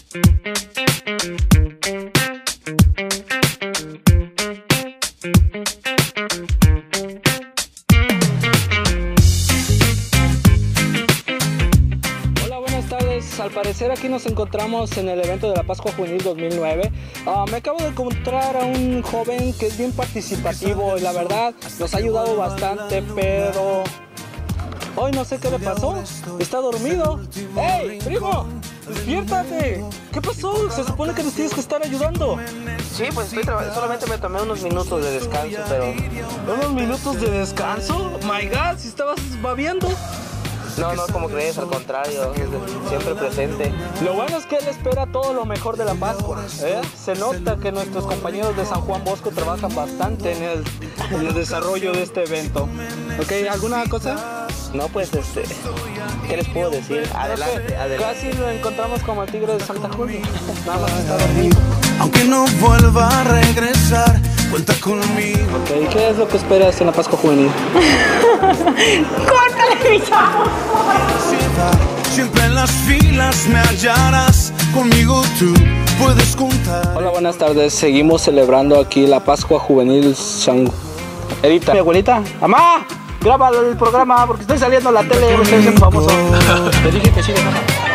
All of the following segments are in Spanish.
Al parecer aquí nos encontramos en el evento de la Pascua Juvenil 2009. Me acabo de encontrar a un joven que es bien participativo y la verdad nos ha ayudado bastante, pero hoy no sé qué le pasó. Está dormido. ¡Hey, primo! ¡Despiértate! ¿Qué pasó? Se supone que nos tienes que estar ayudando. Sí, pues estoy trabajando. Solamente me tomé unos minutos de descanso, pero... ¿Unos minutos de descanso? My God, si estabas babeando. No, como crees, al contrario, siempre presente. Lo bueno es que él espera todo lo mejor de la Pascua, ¿eh? Se nota que nuestros compañeros de San Juan Bosco trabajan bastante en el desarrollo de este evento. ¿Ok? ¿Alguna cosa? No, pues, ¿qué les puedo decir? Adelante. Casi lo encontramos como el tigre de Santa Julia. Nada más está dormido. Aunque no vuelva a regresar, cuenta conmigo. Ok, ¿qué es lo que esperas en la Pascua Juvenil? ¡Córtale, mi chavo! Siempre en las filas me hallarás, conmigo tú puedes contar. Hola, buenas tardes. Seguimos celebrando aquí la Pascua Juvenil San... Edita. Mi abuelita. ¡Mamá! Graba el programa porque estoy saliendo a la tele. Ustedes son famosos. Te dije que sí, mamá.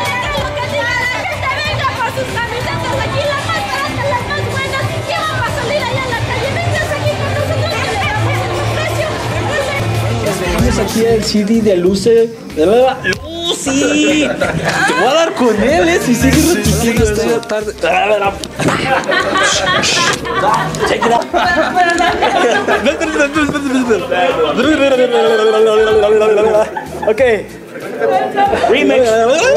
Aquí el CD de Lucy. ¡Lucy! Te voy a dar con él, si sigues repitiendo esta tarde. Check it out. Ok. Remix.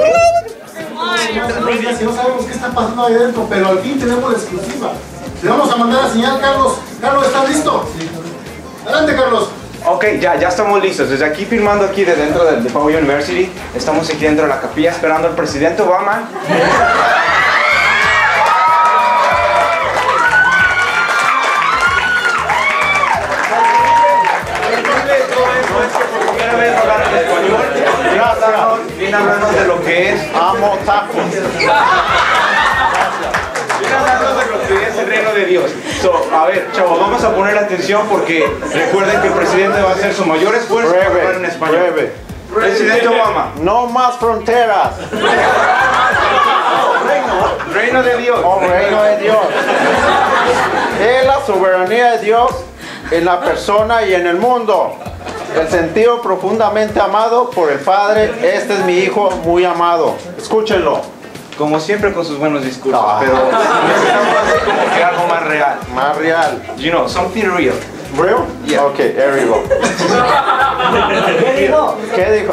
Si no sabemos qué está pasando ahí adentro, pero al fin tenemos la exclusiva. Le vamos a mandar la señal, Carlos. Carlos, ¿estás listo? Sí. Adelante, Carlos. Ok, ya estamos listos. Desde aquí filmando aquí de dentro de Poway University. Estamos aquí dentro de la capilla esperando al presidente Obama. Viene hablando de lo que es amo tacos. Viene hablando de lo que es el reino de Dios. A ver, chavos, vamos a poner atención porque recuerden que el presidente va a hacer su mayor esfuerzo para hablar en español. Presidente Obama. No más fronteras. Reino de Dios. Oh, reino de Dios. Es la soberanía de Dios en la persona y en el mundo. El sentido profundamente amado por el Padre. Este es mi hijo muy amado. Escúchenlo. Como siempre con sus buenos discursos, pero necesitamos así como que algo más real. Más real. You know, something real. Real? Yeah. Okay, there we go. ¿Qué dijo? ¿Qué dijo?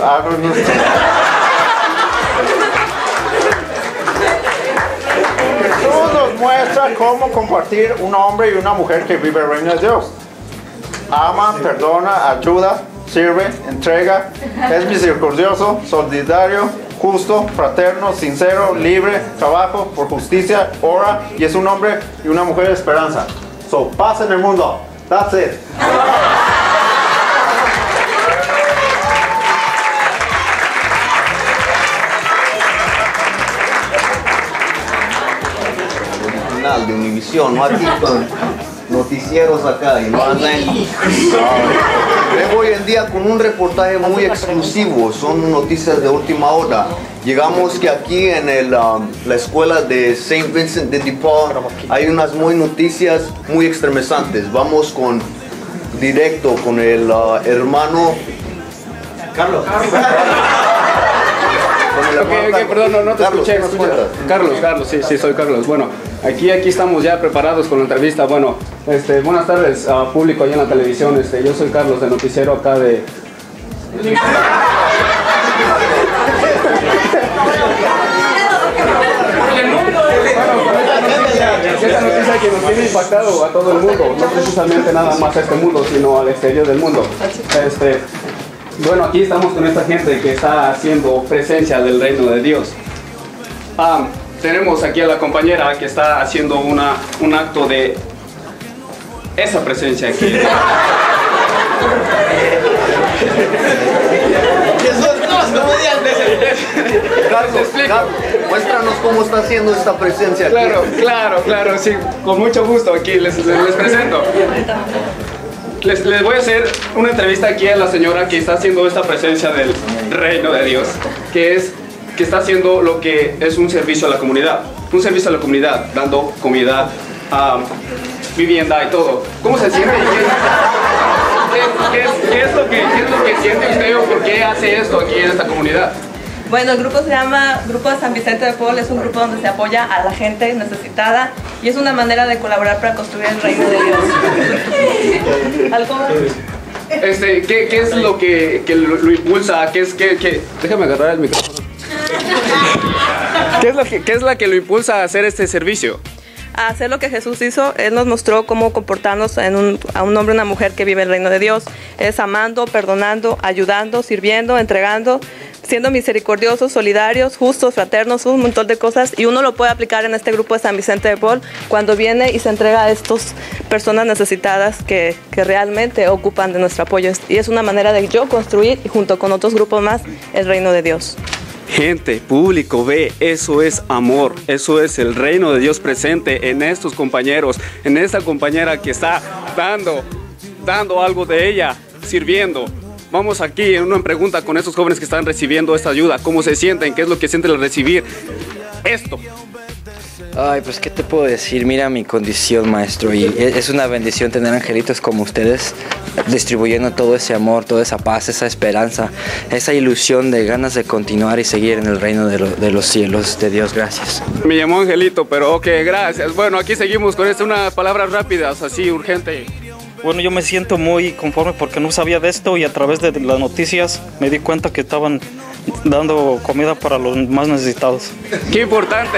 Jesús nos muestra cómo compartir un hombre y una mujer que vive el reino de Dios. Ama, perdona, ayuda, sirve, entrega, es misericordioso, solidario, justo, fraterno, sincero, libre, trabajo por justicia, ora y es un hombre y una mujer de esperanza. So, paz en el mundo. That's it. De Univisión, no aquí con noticieros acá y no andan. Vengo hoy en día con un reportaje muy exclusivo, son noticias de última hora. Llegamos que aquí en la escuela de St. Vincent de Paul hay unas noticias muy extremizantes. Vamos directo con el hermano Carlos. Ok, perdón, no te escuché. Carlos, sí, soy Carlos. Bueno, aquí estamos ya preparados con la entrevista. Bueno, buenas tardes, público allá en la televisión. Yo soy Carlos, del noticiero acá de... Esta noticia que nos tiene impactado a todo el mundo, no precisamente nada más a este mundo, sino al exterior del mundo. Bueno, aquí estamos con esta gente que está haciendo presencia del reino de Dios. Tenemos aquí a la compañera que está haciendo un acto de esa presencia aquí. Que son dos comediantes. Carlos, Muéstranos cómo está haciendo esta presencia aquí. Claro, sí, con mucho gusto. Aquí les presento. Les voy a hacer una entrevista aquí a la señora que está haciendo esta presencia del reino de Dios, que está haciendo lo que es un servicio a la comunidad. Un servicio a la comunidad, dando comida, vivienda y todo. ¿Cómo se siente? ¿Qué es lo que siente usted o por qué hace esto aquí en esta comunidad? Bueno, el grupo se llama Grupo de San Vicente de Paul, es un grupo donde se apoya a la gente necesitada y es una manera de colaborar para construir el reino de Dios. ¿Algo? ¿Qué es lo que lo impulsa? Déjame agarrar el micrófono. ¿Qué es la que lo impulsa a hacer este servicio? A hacer lo que Jesús hizo. Él nos mostró cómo comportarnos a un hombre y una mujer que vive el reino de Dios. Es amando, perdonando, ayudando, sirviendo, entregando, siendo misericordiosos, solidarios, justos, fraternos, un montón de cosas. Y uno lo puede aplicar en este grupo de San Vicente de Paul cuando viene y se entrega a estas personas necesitadas que realmente ocupan de nuestro apoyo. Y es una manera de yo construir, y junto con otros grupos más, el reino de Dios. Gente, público, ve, eso es amor, eso es el reino de Dios presente en estos compañeros, en esta compañera que está dando algo de ella, sirviendo. Vamos aquí en una pregunta con estos jóvenes que están recibiendo esta ayuda, ¿cómo se sienten? ¿Qué es lo que sienten al recibir esto? Ay, pues qué te puedo decir, mira mi condición, maestro, y es una bendición tener angelitos como ustedes distribuyendo todo ese amor, toda esa paz, esa esperanza, esa ilusión de ganas de continuar y seguir en el reino de los cielos de Dios. Gracias. Me llamó Angelito, pero ok, gracias. Bueno, aquí seguimos con unas palabras rápidas, así, urgente. Bueno, yo me siento muy conforme porque no sabía de esto y a través de las noticias me di cuenta que estaban dando comida para los más necesitados. ¡Qué importante!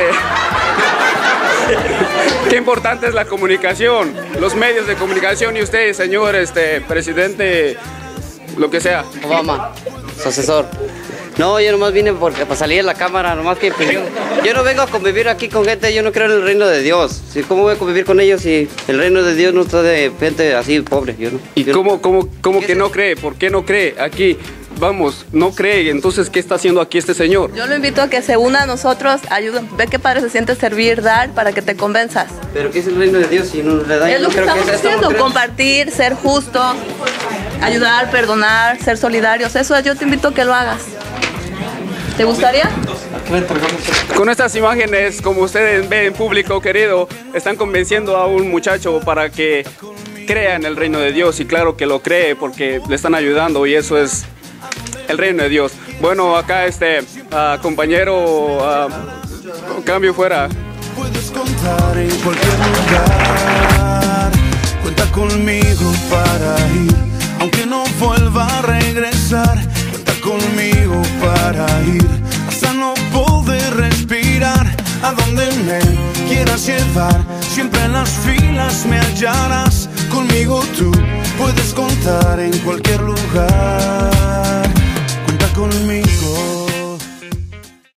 Qué importante es la comunicación, los medios de comunicación y usted, señor presidente, lo que sea. Obama, su asesor. No, yo nomás vine para salir en la cámara, nomás que pues, yo no vengo a convivir aquí con gente, yo no creo en el reino de Dios. ¿Cómo voy a convivir con ellos si el reino de Dios no está de gente así pobre? ¿Y cómo que no cree? ¿Por qué no cree? Aquí, vamos, no cree, entonces, ¿qué está haciendo aquí este señor? Yo lo invito a que se una a nosotros, ayuden, ve qué padre se siente servir, dar, para que te convenzas. ¿Pero qué es el reino de Dios si no le da? Es lo que estamos haciendo, compartir, ser justos, ayudar, perdonar, ser solidarios, eso yo te invito a que lo hagas. ¿Te gustaría? Con estas imágenes, como ustedes ven, público querido, están convenciendo a un muchacho para que crea en el reino de Dios, y claro que lo cree porque le están ayudando y eso es el reino de Dios. Bueno, acá compañero, cambio fuera. Puedes contar en cualquier lugar, cuenta conmigo para ir, aunque no vuelva a regresar. Cuenta conmigo para ir, hasta no poder respirar. A donde me quieras llevar, siempre en las filas me hallarás. Conmigo tú puedes contar en cualquier lugar.